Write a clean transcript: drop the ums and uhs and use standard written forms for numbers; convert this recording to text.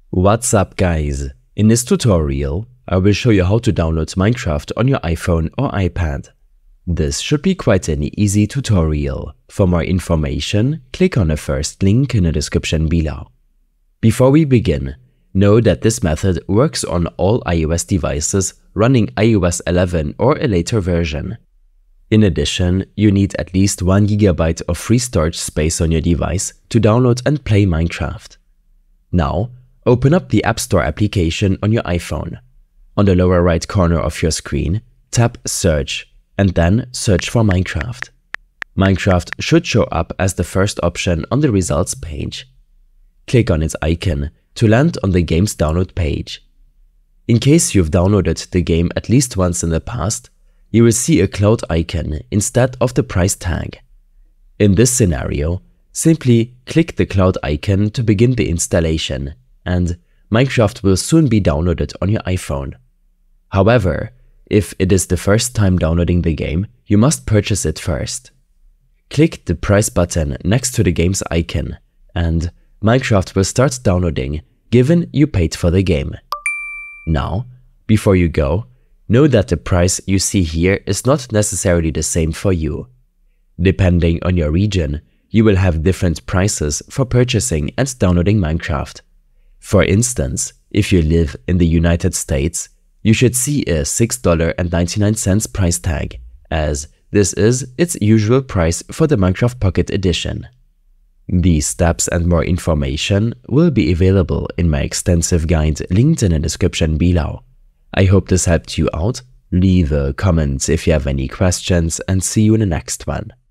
What's up guys? In this tutorial, I will show you how to download Minecraft on your iPhone or iPad. This should be quite an easy tutorial. For more information, click on the first link in the description below. Before we begin, know that this method works on all iOS devices running iOS 11 or a later version. In addition, you need at least 1 GB of free storage space on your device to download and play Minecraft. Now, open up the App Store application on your iPhone. On the lower right corner of your screen, tap Search and then search for Minecraft. Minecraft should show up as the first option on the results page. Click on its icon to land on the game's download page. In case you've downloaded the game at least once in the past, you will see a cloud icon instead of the price tag. In this scenario, simply click the cloud icon to begin the installation, and Minecraft will soon be downloaded on your iPhone. However, if it is the first time downloading the game, you must purchase it first. Click the price button next to the game's icon, and Minecraft will start downloading, given you paid for the game. Now, before you go, know that the price you see here is not necessarily the same for you. Depending on your region, you will have different prices for purchasing and downloading Minecraft. For instance, if you live in the United States, you should see a $6.99 price tag, as this is its usual price for the Minecraft Pocket Edition. These steps and more information will be available in my extensive guide linked in the description below. I hope this helped you out. Leave a comment if you have any questions and see you in the next one.